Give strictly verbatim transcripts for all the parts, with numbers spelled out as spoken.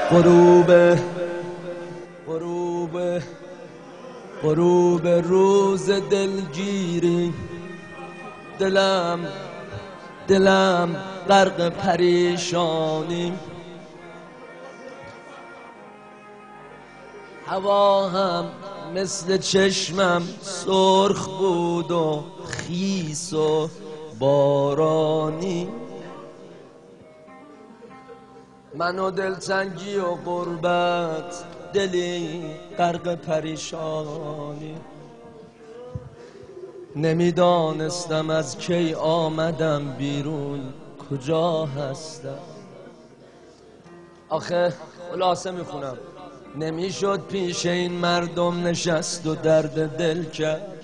غروب غروب غروب روز دلگیری، دلم دلم غرق پریشانی، هوا هم مثل چشمم سرخ بود و خیس و بارانی، من و دلتنگی و غربت، دلی غرق پریشانی. نمیدانستم از کی آمدم بیرون، کجا هستم. آخه خلاصه میخونم، نمیشد پیش این مردم نشست و درد دل کرد،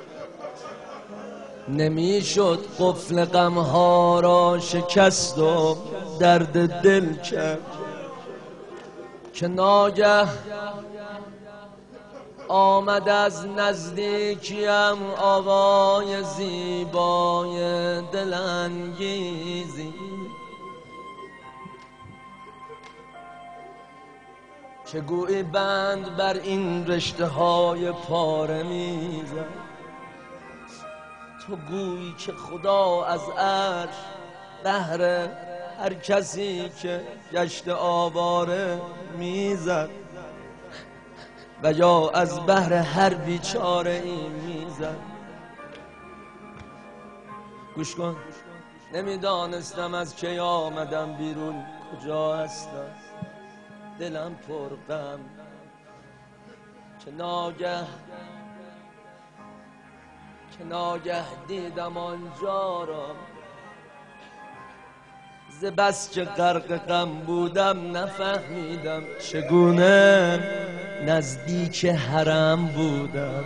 نمیشد قفل غمها را شکست و درد دل کرد، که ناگه آمد از نزدیکیم آوای زیبای دلانگیزی، که گویی بند بر این رشته های پاره میزد. تو گویی که خدا از عرش بهر هر کسی که گشت آواره میزد، و یا از بهر هر بیچاره این میزد. گوش کن، نمیدانستم از کی آمدم بیرون، کجا هستم. دلم پر غم، که ناگه که ناگه دیدم آنجا را، ز بس که غرق غم بودم نفهمیدم چگونه نزدیک حرم بودم.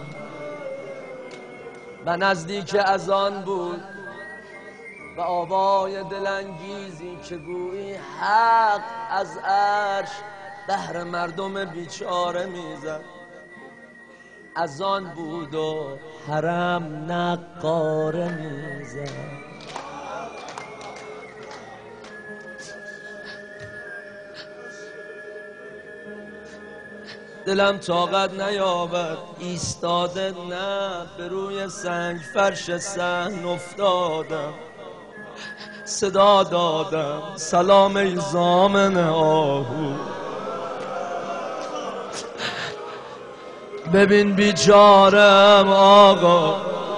و نزدیک از آن بود و آوای دلانگیزی که گویی حق از عرش بهر مردم بیچاره میزد، از آن بود و حرم نقاره میزد. دلم طاقت نیاورد ایستاده، نه به روی سنگ فرش صحن افتادم، صدا دادم سلام ای ضامن آهو، ببین بیچارم آقا،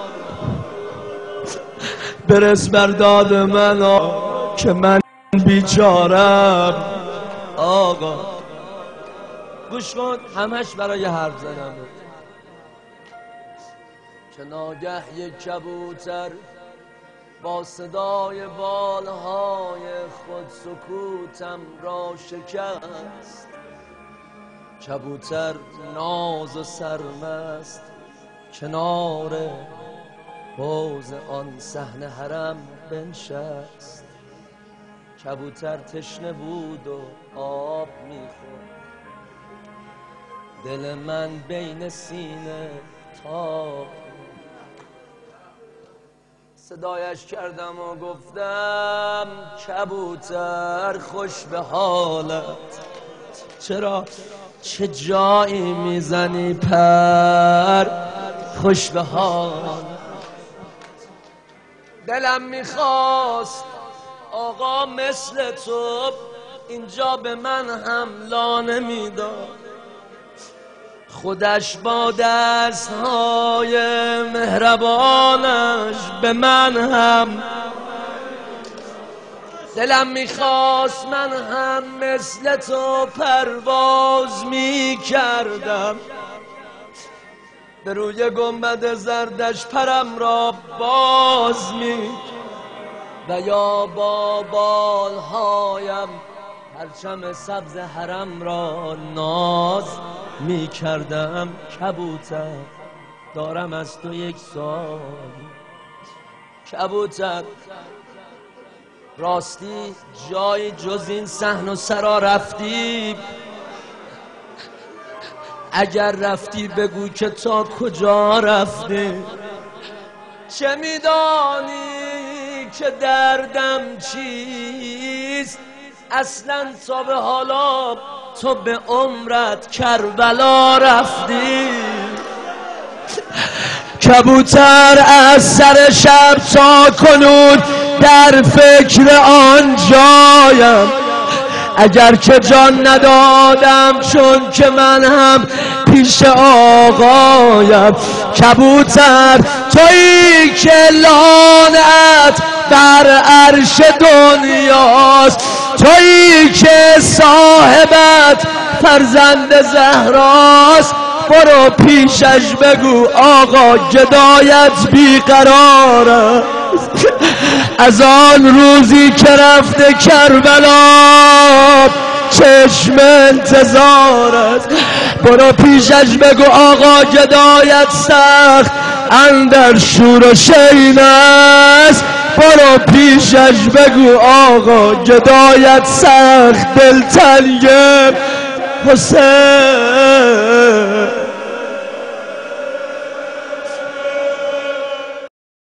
برس بر داد من آقا، که من بیچارم آقا. گوش کن، همش برای حرف زدن بود. که ناگه یک کبوتر با صدای بالهای خود سکوتم را شکست، کبوتر ناز و سرمست کنار حوض آن صحن حرم بنشست. کبوتر تشنه بود و آب میخورد، دل من بین سینه تاب. صدایش کردم و گفتم کبوتر خوش به حالت، چرا چه جایی میزنی پر خوش به حال. دلم میخواست آقا مثل تو اینجا به من هم لانه میداد، خودش با دستهای مهربانش به من هم. دلم میخواست من هم مثل تو پرواز میکردم، به روی گنبد زردش پرم را باز می، و یا با بالهایم پرچم سبز حرم را ناز می کردم. کبوتر دارم از تو یک سوال، کبوتر راستی جای جز این صحن و سرا رفتی؟ اگر رفتی بگو که تا کجا رفتی؟ چه میدانی که دردم چیست اصلا تا به حالا تو به عمرت کربلا رفتی؟ کبوتر از سر شب تا کنون در فکر آن جایم، اگر که جان ندادم چون که من هم پیش آقایم. کبوتر تویی که لانت در عرش دنیاست، تویی که صاحبت فرزند زهراست. برو پیشش بگو آقا گدایت بیقرار است، از آن روزی که رفته کربلا چشم انتظار است. برو پیشش بگو آقا گدایت سخت اندر شور و شین است. برو پیشش بگو آقا گدایت سخت دلتنگ حسین.